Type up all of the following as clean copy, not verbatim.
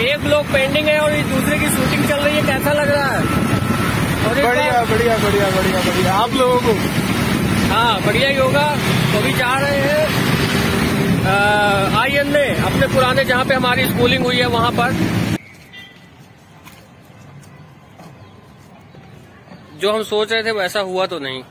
एक blog pending है और दूसरे की शूटिंग चल रही है, कैसा लग रहा है? और बढ़िया बढ़िया बढ़िया बढ़िया बढ़िया। आप लोगों को? हाँ बढ़िया ही होगा। तो अभी जा रहे हैं IN में, अपने पुराने जहाँ पे हमारी स्कूलिंग हुई है वहाँ पर। जो हम सोच रहे थे वैसा हुआ तो नहीं।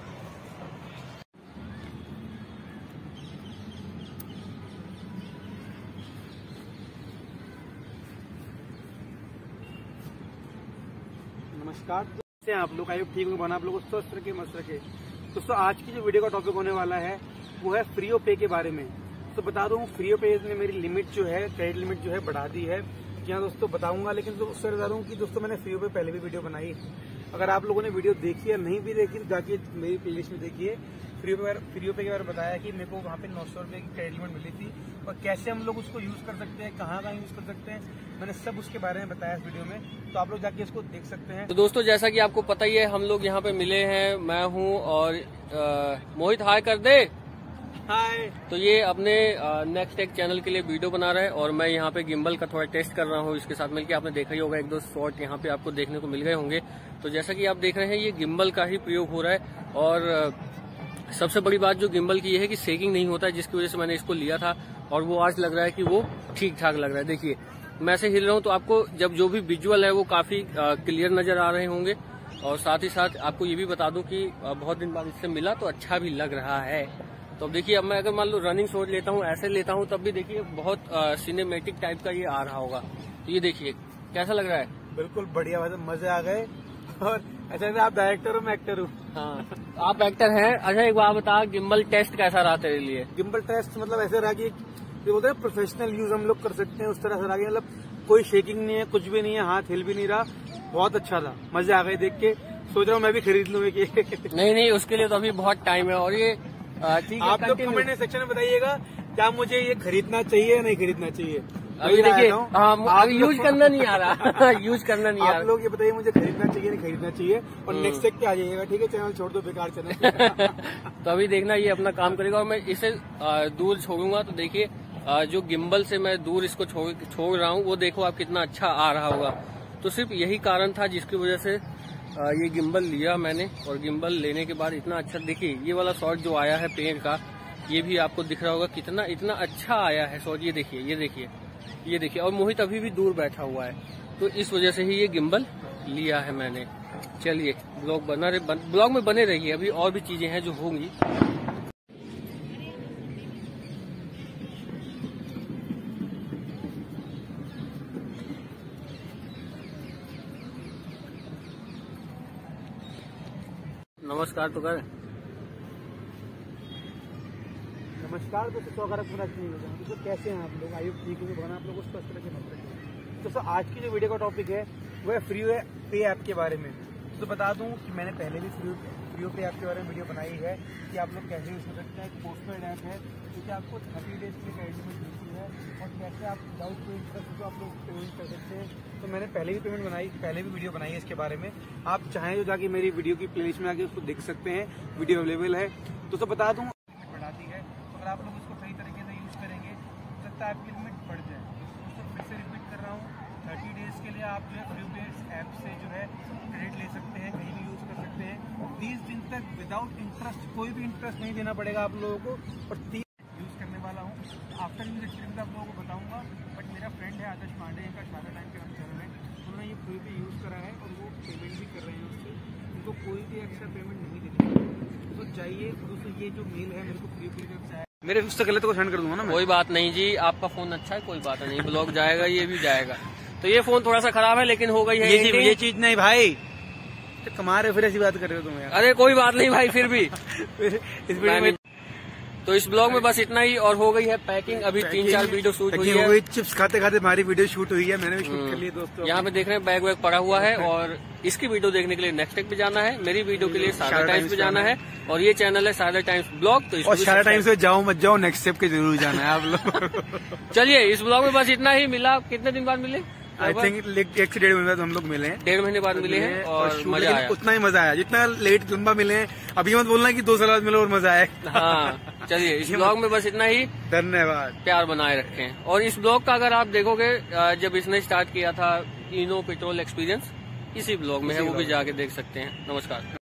नमस्कार दोस्तों, आप लोग आयोग ठीक हो बना, आप लोगों को स्वस्थ रखे मस्त रखे। दोस्तों आज की जो वीडियो का टॉपिक होने वाला है वो है फ्रीओ पे के बारे में। तो बता दूं, फ्रीओ पे ने मेरी लिमिट जो है, क्रेडिट लिमिट जो है बढ़ा दी है। क्या दोस्तों बताऊंगा, लेकिन उससे बता दूं कि दोस्तों मैंने फ्रीओ पे पहले भी वीडियो बनाई है। अगर आप लोगों ने वीडियो देखी या नहीं भी देखी तो जाके मेरी प्लेलिस्ट में देखिए। फ्रीओ पे के बारे में बताया कि मेरे को वहाँ पे 900 रुपए की क्रेडिट लिमिट मिली थी और कैसे हम लोग उसको यूज कर सकते हैं, कहाँ यूज कर सकते हैं, मैंने सब उसके बारे में बताया इस वीडियो में। तो आप लोग जाके इसको देख सकते हैं। तो दोस्तों जैसा कि आपको पता ही है, हम लोग यहाँ पे मिले हैं, मैं हूँ और मोहित हाय कर दे। हाय। तो ये अपने नेक्स्ट टेक चैनल के लिए वीडियो बना रहे हैं और मैं यहाँ पे गिम्बल का थोड़ा टेस्ट कर रहा हूँ इसके साथ मिलकर। आपने देखा ही होगा, एक दो शॉट यहाँ पे आपको देखने को मिल गए होंगे। तो जैसा कि आप देख रहे हैं, ये गिम्बल का ही प्रयोग हो रहा है और सबसे बड़ी बात जो गिम्बल की ये है कि शेकिंग नहीं होता है, जिसकी वजह से मैंने इसको लिया था और वो आज लग रहा है कि वो ठीक ठाक लग रहा है। देखिए मैं ऐसे हिल रहा हूँ तो आपको जब जो भी विजुअल है वो काफी क्लियर नजर आ रहे होंगे। और साथ ही साथ आपको ये भी बता दूं कि बहुत दिन बाद इससे मिला तो अच्छा भी लग रहा है। तो अब देखिए, अब मैं अगर मान लो रनिंग शॉट लेता हूँ, ऐसे लेता हूँ, तब भी देखिए बहुत सिनेमेटिक टाइप का ये आ रहा होगा। तो ये देखिए कैसा लग रहा है। बिल्कुल बढ़िया, मजे आ गए। और अच्छा आप डायरेक्टर हो, मैं एक्टर हूँ। हाँ आप एक्टर हैं। अच्छा एक बात बता, गिम्बल टेस्ट कैसा रहा तेरे लिए? गिम्बल टेस्ट मतलब ऐसे रहा कि बोलते हैं प्रोफेशनल यूज हम लोग कर सकते हैं, उस तरह से रहा। मतलब कोई शेकिंग नहीं है, कुछ भी नहीं है, हाथ हिल भी नहीं रहा, बहुत अच्छा था, मजे आ गए देख के। सोच रहा हूँ मैं भी खरीद लूँ कि नहीं उसके लिए तो अभी बहुत टाइम है। और ये ठीक है, आप लोग कमेंट सेक्शन में बताइएगा क्या मुझे ये खरीदना चाहिए या नहीं खरीदना चाहिए। अभी देखिए अभी यूज करना नहीं आ रहा यूज करना नहीं आ रहा। आप लोग ये बताइए मुझे खरीदना चाहिए नहीं खरीदना चाहिए, और नेक्स्ट टेक पे आ जाइएगा, ठीक है? चैनल छोड़ दो, बेकार चैनल। तो अभी देखना ये अपना काम करेगा और मैं इसे दूर छोड़ूंगा। तो देखिए जो गिम्बल से मैं दूर इसको छोड़ रहा हूँ, वो देखो आप कितना अच्छा आ रहा होगा। तो सिर्फ यही कारण था जिसकी वजह से ये गिम्बल लिया मैंने। और गिम्बल लेने के बाद इतना अच्छा, देखिए ये वाला शॉट जो आया है पेड़ का, ये भी आपको दिख रहा होगा कितना इतना अच्छा आया है शॉट। ये देखिए ये देखिए ये देखिए। और मोहित अभी भी दूर बैठा हुआ है, तो इस वजह से ही ये गिम्बल लिया है मैंने। चलिए ब्लॉग में बने रहिए, अभी और भी चीजें हैं जो होंगी। नमस्कार तो कर। नमस्कार दोस्तों, स्वागत है दोस्तों। कैसे हैं आप लोग? आयोग ठीक है बना, आप लोग उस स्वस्थ रखे मत रखें। दोस्तों आज की जो वीडियो का टॉपिक है वो है फ्रीओ पे ऐप के बारे में। तो बता दूं कि मैंने पहले भी फ्रीओ पे ऐप के बारे में वीडियो बनाई है कि आप लोग कैसे यूज कर सकते हैं। एक पोस्टपेड ऐप है क्योंकि आपको 30 डेज की क्रेडिट लिमिट मिलती है और कैसे आप विदाउट कोई इंटरेस्ट को आप लोग पेमेंट कर सकते हैं। तो मैंने पहले भी वीडियो बनाई है इसके बारे में। आप चाहें तो जाके मेरी वीडियो की प्लेलिस्ट में आके उसको देख सकते हैं, वीडियो अवेलेबल है। तो बता दूं बढ़ाती है, तो अगर आप लोग इसको सही तरीके से यूज करेंगे हो सकता है आपकी लिमिट बढ़ जाए। दोस्तों फिर से रिपीट कर रहा हूँ, 30 डेज के लिए आप जो है फ्रीओ पे ऐप से जो है क्रेडिट ले सकते हैं, कहीं भी यूज कर सकते हैं। 30 दिन तक विदाउट इंटरेस्ट, कोई भी इंटरेस्ट नहीं देना पड़ेगा आप लोगों को। और 30 यूज करने वाला हूँ, आफ्टर यूज एक्सपीरियंस आप लोगों को बताऊंगा। बट मेरा फ्रेंड है आदर्श पांडे, इनका शारदा टाइम के नाम चैनल है, उन्होंने ये फ्री पे यूज करा है और वो पेमेंट भी कर रहे हैं उससे, उनको कोई भी एक्स्ट्रा पेमेंट नहीं देनी। तो जाइए दोस्तों, ये जो मेल है मेरे को फ्री पे मेरे उससे गलत को सेंड कर दूंगा ना मैं। कोई बात नहीं जी, आपका फोन अच्छा है, कोई बात नहीं, ब्लॉग जाएगा, ये भी जाएगा। तो ये फोन थोड़ा सा खराब है लेकिन हो गई है ये चीज नहीं भाई, तो कमा रहे हो फिर ऐसी बात कर रहे हो तुम यार। अरे कोई बात नहीं भाई, फिर भी इस वीडियो में तो इस ब्लॉग में बस इतना ही। और हो गई है पैकिंग, अभी 3-4 वीडियो शूट हुई है। चिप्स खाते खाते हमारी वीडियो शूट हुई है, मैंने भी शूट कर ली दोस्तों। यहाँ पे देख रहे हैं बैग वैग पड़ा हुआ है। और इसकी वीडियो देखने के लिए नेक्स्ट टेक पे जाना है, मेरी वीडियो के लिए शारदा टाइम्स पे जाना है। और ये चैनल है शारदा टाइम्स ब्लॉग। तो और शारदा टाइम्स पे जाओ मत जाओ, नेक्स्ट स्टेप के जरूर जाना है आप लोग। चलिए इस ब्लॉग में बस इतना ही। मिला कितने दिन बाद मिले? आई थिंक 1 से 1.5 महीने बाद हम लोग मिले हैं। 1.5 महीने बाद मिले हैं और मजा आया। उतना ही मजा आया जितना लेट लंबा मिले हैं। अभी मत बोलना कि 2 साल बाद मिलो और मजा आया। हाँ चलिए, इस ब्लॉग में बस इतना ही। धन्यवाद। प्यार बनाए रखें। और इस ब्लॉग का अगर आप देखोगे, जब इसने स्टार्ट किया था इनो पेट्रोल एक्सपीरियंस, इसी ब्लॉग में है, वो भी जाके देख सकते हैं। नमस्कार।